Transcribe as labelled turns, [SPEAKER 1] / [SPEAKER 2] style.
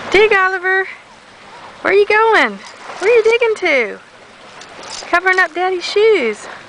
[SPEAKER 1] Dig, Oliver. Where are you going? Where are you digging to? Covering up Daddy's shoes.